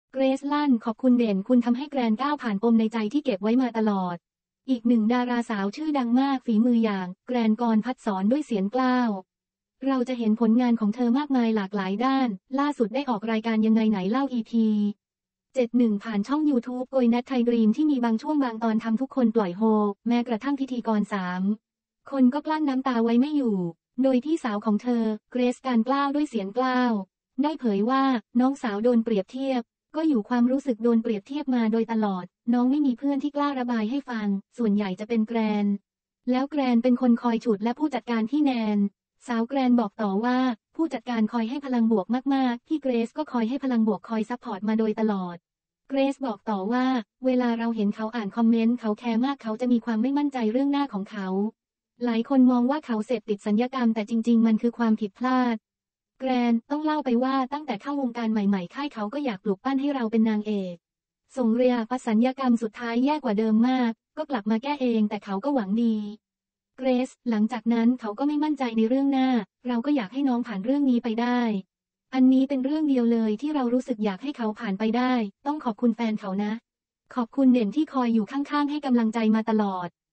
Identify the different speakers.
Speaker 1: เกรซลั่นขอบคุณเด่นคุณทำให้แกรนก้าวผ่านปมในใจที่เก็บไว้มาตลอดอีกหนึ่งดาราสาวชื่อดังมากฝีมืออย่างแกรนกรพัฒน์สอนด้วยเสียงกล้าวเราจะเห็นผลงานของเธอมากมายหลากหลายด้านล่าสุดได้ออกรายการยังไงไหนเล่า EP 71ผ่านช่อง YouTube โกยนัทไทยดรีมที่มีบางช่วงบางตอนทำทุกคนปล่อยโฮแม้กระทั่งพิธีกร3 คนก็กลั้นน้ำตาไว้ไม่อยู่โดยที่สาวของเธอเกรซการกล้าวด้วยเสียงกล้าวได้เผยว่าน้องสาวโดนเปรียบเทียบก็อยู่ความรู้สึกโดนเปรียบเทียบมาโดยตลอดน้องไม่มีเพื่อนที่กล้าระบายให้ฟังส่วนใหญ่จะเป็นแกรนแล้วแกรนเป็นคนคอยฉุดและผู้จัดการที่แนนสาวแกรนบอกต่อว่าผู้จัดการคอยให้พลังบวกมากๆพี่เกรซก็คอยให้พลังบวกคอยซัพพอร์ตมาโดยตลอดเกรซบอกต่อว่าเวลาเราเห็นเขาอ่านคอมเมนต์เขาแคร์มากเขาจะมีความไม่มั่นใจเรื่องหน้าของเขาหลายคนมองว่าเขาเสพติดศัลยกรรมแต่จริงๆมันคือความผิดพลาดแกรนต้องเล่าไปว่าตั้งแต่เข้าวงการใหม่ๆค่ายเขาก็อยากปลุกปั้นให้เราเป็นนางเอกส่งเรียประศัลยกรรมสุดท้ายแย่กว่าเดิมมากก็กลับมาแก้เองแต่เขาก็หวังดีเกรซหลังจากนั้นเขาก็ไม่มั่นใจในเรื่องหน้าเราก็อยากให้น้องผ่านเรื่องนี้ไปได้อันนี้เป็นเรื่องเดียวเลยที่เรารู้สึกอยากให้เขาผ่านไปได้ต้องขอบคุณแฟนเขานะขอบคุณเด่นที่คอยอยู่ข้างๆให้กำลังใจมาตลอด